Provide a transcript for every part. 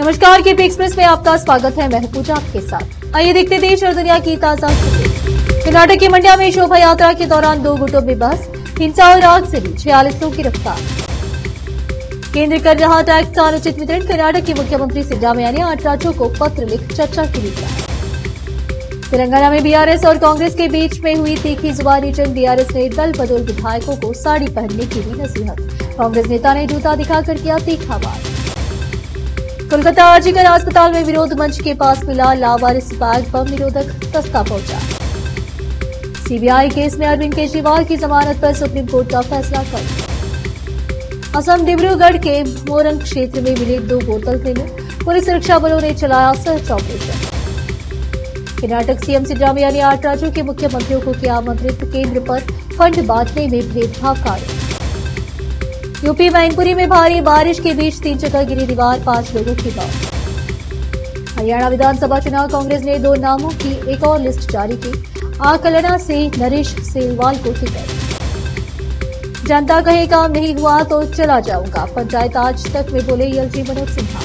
नमस्कार, KP express में आपका स्वागत है। मैं हूं पूजा आपके साथ। आइए देखते देश और दुनिया की ताजा खबरें। कर्नाटक के मंड्या में शोभा यात्रा के दौरान 2 गुटों में बहस, हिंसा और आगजनी, 46 लोग गिरफ्तार। केंद्र कर रहा टैक्स का अनुचित वितरण, कर्नाटक के मुख्यमंत्री सिद्धरामैया ने 8 राज्यों को पत्र लिख चर्चा की ली। तेलंगाना में बीआरएस और कांग्रेस के बीच में हुई तीखी जुबानी जंग। बीआरएस ने दल बदल विधायकों को साड़ी पहनने की दी नसीहत। कांग्रेस नेता ने जूता दिखाकर किया तीखा वार। कोलकाता आरजीकर अस्पताल में विरोध मंच के पास मिला लावारिस बैग, बम निरोधक दस्ता पहुंचा। सीबीआई केस में अरविंद केजरीवाल की जमानत पर सुप्रीम कोर्ट का फैसला कल। असम डिब्रूगढ़ के मोरंग क्षेत्र में मिले 2 बोतल ट्रेनर, पुलिस सुरक्षा बलों ने चलाया search operation. Karnataka CM Siddaramaiah ने 8 राज्यों के मुख्यमंत्रियों को किया आमंत्रित, केंद्र पर फंड बांटने में भेदभाव का आरोप। यूपी मैनपुरी में भारी बारिश के बीच 3 जगह गिरी दीवार, 5 लोगों की मौत। हरियाणा विधानसभा चुनाव, कांग्रेस ने 2 नामों की एक और लिस्ट जारी की। आकलना से नरेश सेलवाल को टिकट। जनता कहे काम नहीं हुआ तो चला जाऊंगा, पंचायत आज तक में बोले एलजी मनोज सिन्हा।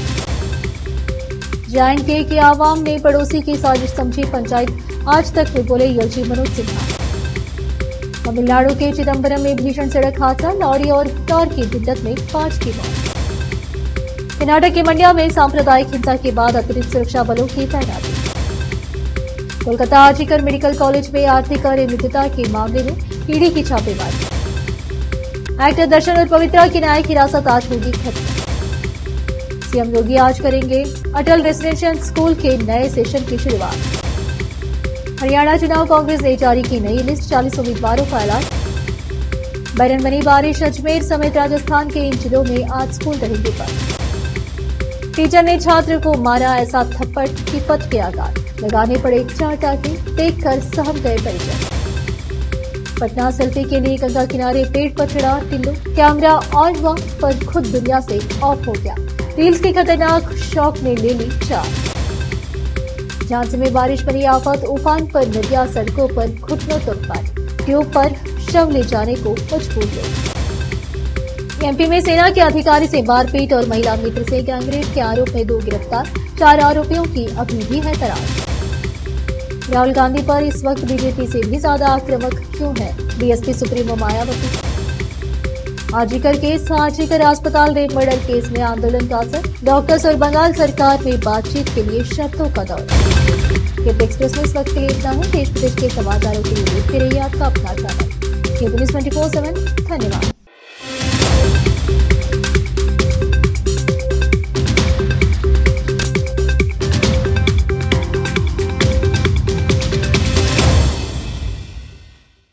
J&K के आवाम ने पड़ोसी की साजिश समझी, पंचायत आज तक में बोले एलजी मनोज सिन्हा। तमिलनाडु के चिदम्बरम में भीषण सड़क हादसा, लॉरी और कार की भिड़ंत में 5 की मौत। कर्नाटक के मंड्या में सांप्रदायिक हिंसा के बाद अतिरिक्त सुरक्षा बलों की तैनाती। कोलकाता आरजीकर मेडिकल कॉलेज में आर्थिक अनियमितता के मामले में ईडी की छापेमारी। एक्टर दर्शन और पवित्रा की न्यायिक हिरासत आज होगी खत्म। सीएम योगी आज करेंगे अटल रेसिडेंशियल स्कूल के नए सेशन की शुरुआत। हरियाणा चुनाव, कांग्रेस ने जारी की नई लिस्ट, 40 उम्मीदवारों का ऐलान। बरन बनी बारिश, अजमेर समेत राजस्थान के इन जिलों में आज स्कूल रहेंगे बंद। टीचर ने छात्र को मारा, ऐसा थप्पड़ की पथ के आघात, लगाने पड़े 4 टाके, देखकर सहम गए परिजन। पटना सेल्फी के लिए गंगा किनारे पेड़ पर चढ़ा टिल्लू, कैमरा ऑन हुआ पर खुद दुनिया से ऑफ हो गया। रील्स की खतरनाक शौक ने ले ली जान। झांसी में बारिश बनी आफत, उफान पर नदियां, सड़कों पर घुटनों तक पानी, ट्यूब पर शव ले जाने को मजबूर लोग। एमपी में सेना के अधिकारी से मारपीट और महिला मित्र से गैंगरेप के आरोप में 2 गिरफ्तार, 4 आरोपियों की अभी भी है तलाश। राहुल गांधी पर इस वक्त बीजेपी से भी ज्यादा आक्रामक क्यों है, BSP supremo Mayawati. RG Kar case, RG Kar अस्पताल रेप मर्डर केस में आंदोलन का असर, डॉक्टर्स और बंगाल सरकार में बातचीत के लिए शर्तों का दौर। केपी एक्सप्रेस में इस वक्त के लिए इतना है। देश विदेश के समाचारों के लिए देखते रहिए आपका अपना चैनल केपी न्यूज़ 24/7। धन्यवाद।